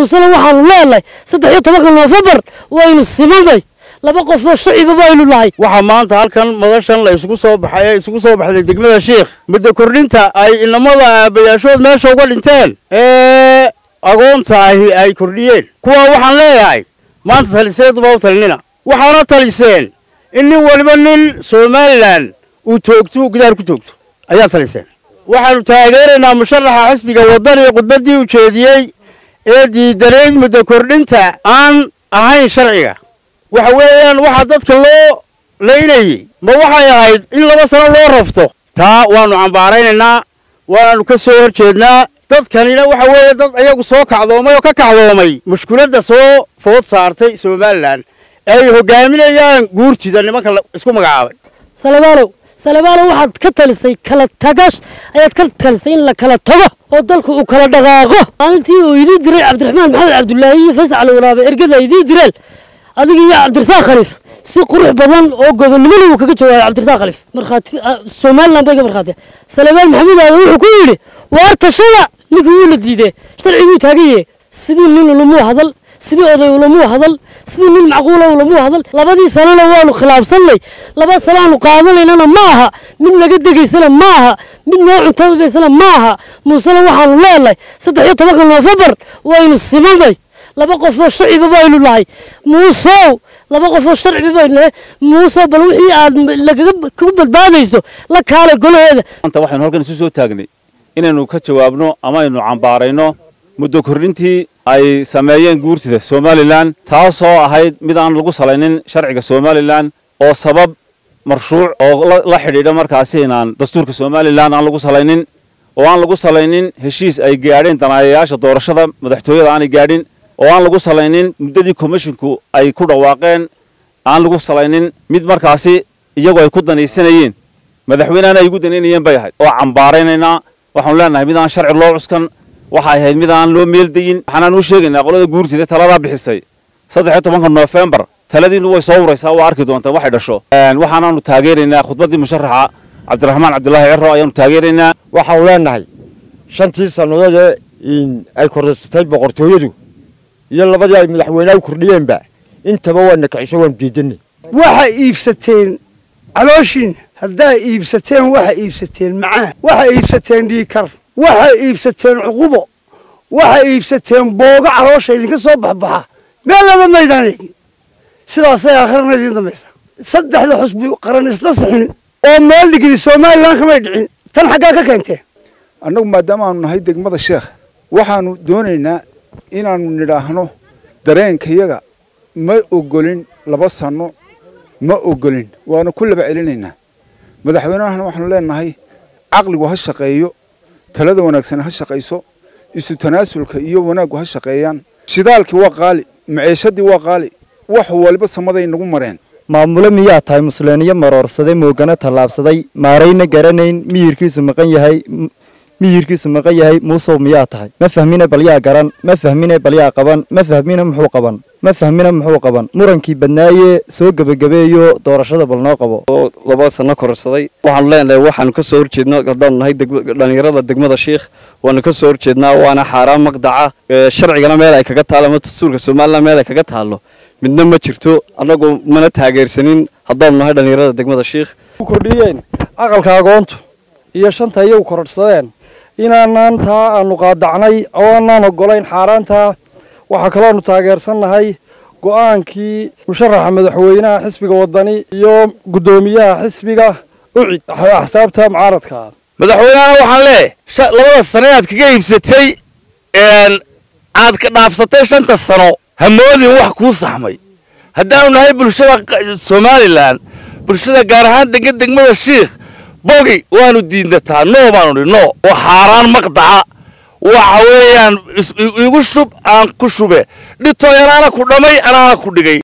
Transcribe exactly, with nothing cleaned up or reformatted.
muusana waxaanu leenahay saddex iyo tobanka noofembar waynu simanay laba qof oo shacib baynu nahay waxa maanta halkan madashan la isugu soo baxay isugu soo baxday degmada Sheekh muddo kordhinta ay inamada aabayaashood meesha uga dhinteen ee agoonta ay kordhiyeen kuwa waxaan leeyahay maanta taliseed baa u talinina waxaana taliseen in nin waliba nin Soomaaliland uu toogto gudaar ku toogto ayaa taliseen waxaanu taageeraynaa musharaxa xisbiga wadani ee qudbadii u jeediyay ee diidareed muddo kordhinta aan ahayn sharciga waxa weeyaan waxa dadka loo leeynayay ma waxay ahayd in laba sano loo rafto taa waanu cambaaraynaa waanu ka soo horjeednaa dadkanina waxa weeye dad ayagu soo kacdoomay oo ka kacdoomay mushkiladda soo food saartay Soomaaliland ay hogaaminayaan guurtida nimanka isku magacaabay salaamaalow salaamaalow waxaad ka talisay kala tagash ayaad ka talisay in la kala tago oo dalku uu kala dhaqaaqo maalintii uu idin diray Cabdiraxmaan Maxamed Cabdullaahi iyo Faysal Waraabe ergada idin direen adiga iyo Cabdirasaaq Khaliif si qurux badan oo gobonimada uu kaga jawaabay Cabdirasaaq Khaliif marxaati Soomaaliland bay marxaati Salmaan Maxamed aad wuxuu ku yiri waarta shada ninkii uu la diiday sharcigu taagay sidii nin ulamu hadal sidii oday ulamu hadal sidii nin macquul ah ulamu hadal labadii sanana waanu khilaafsanay laba sanaanu qaadanayna ma aha mid laga degaysana ma aha mid noo cuntadeysana ma aha muusana waxaanu leenahay saddex iyo tobanka noofembar waynu simanay laba qof oo shacib baynu nahay muusow laba qof oo sharci baynu muuso bal wixii aad laga ku badbaadayso la kaale golaheeda anta waxaan halkan isu soo taagnay inaynu ka jawaabno ama aynu cambaarayno muddo kordhintii ay sameeyeen guurtida Soomaaliland taasoo ahayd mid aan lagu salaynin sharciga Soomaaliland oo sabab marshuuc oo la xidhiidha markaasi inaan dastuurka Soomaaliland aan lagu salaynin oo aan lagu salaynin heshiis ay gaadheen danayaasha doorashada madaxtooyada aan gaadhin oo aan lagu salaynin muddadii commissionku ay ku dhawaaqeen aan lagu salaynin mid markaasi iyagu ay ku danaysanayeen madaxweynaha ay ugu danaynayeen bay ahayd oo cambaaraynayna waxaan leenahay mid aan sharci loo cuskan waxa ay ahayd mid aan loo meeldayin waxaan u sheegaynaa qolada guurtida talada bixisay saddex iyo tobanka noofembar taladiinu way soo uraysaa waa arki doontaa waxay dhasho waxaanaanu taageeraynaa khudbadii musharaxa Cabdiraxmaan Cabdullaahi Cirro ayaanu taageeraynaa waxaan leenahay shantii sanadood in ay korsatay boqortooyadu iyo labadii ay madaxweynaha kordhiyeenba intaba waa nakacisho waan diidanay waxa iibsateen calooshin haddaa iibsateen waxa iibsateen macaan waxa iibsateen dhiikar waxa iibsateen cuqubo waxa iibsateen booga caloosha idinka soo baxbaxa meel laba maydaan eegin sidaas ay akhrina idin dambaysa saddexda xusbi qaran isla sixin oo meel dhigay Soomaaliland kama dhicin tan xagga ka keentay annagu maadaama aanu nahay degmada Sheekh waxaanu doonaynaa inaanu nidhaahno dareenkayaga ma ogolin laba sano ma ogolin waana ku laba celinaynaa madaxweynaha waxaanu leenahay aqligu ha shaqeeyo talada wanaagsan ha shaqeyso isu tanaasulka iyo wanaagu ha shaqeeyaan shidaalkii waa qaali maciishadii waa qaali wax waliba samaday nagu mareen maamule miyaa tahay musleeniyo maroorsaday moogana tallaabsaday maarayna garanayn miyirkiisu maqan yahay miyirkiisu maqan yahay muusow miyaa tahay ma fahmina bal yaa garan ma fahmina bal yaa qaban ma fahmina muxuu qaban ma fahmina muxuu qaban murankii badnaaye soo gabagabeeyo doorashada bal noo qabo laba sano korsaday waxaan leenahay waxaan ka soo horjeednaa hadaan nahay dhalinyarada degmada Sheekh waan ka soo horjeednaa waana xaraam maqdaca sharcigana meel ay kaga taalo ma dastuurka Soomaaliland meel ay kaga taalo midna ma jirto anagu mana taageersanin hadaan nahay dhalinyarada degmada Sheekh ku kordhiyeen aqalka agoonto iyo shanta iyagu kororsadeen inaanan taa aanu qaadacnay oo aanan ogolayn xaaraanta waxa kale oo taageersanahay go'aankii musharaxa madaxweynaha xisbiga wadani iyo gudoomiyaha xisbiga ucid axsaabta mucaaradka madaxweynaha waxaan leeyahay labada sano aad kaga iibsatay een aad ka dhaafsatay shanta sano hamoodin wax ku saxmay haddaanu nahay bulshada Soomaaliland bulshada gaar ahaan degmada Sheekh bogi waanu diindataa no baanu no waxaraan maqdaca waxa weeyaan igu shub aan ku shube dhito yaraana ku dhamay anaana ku dhigay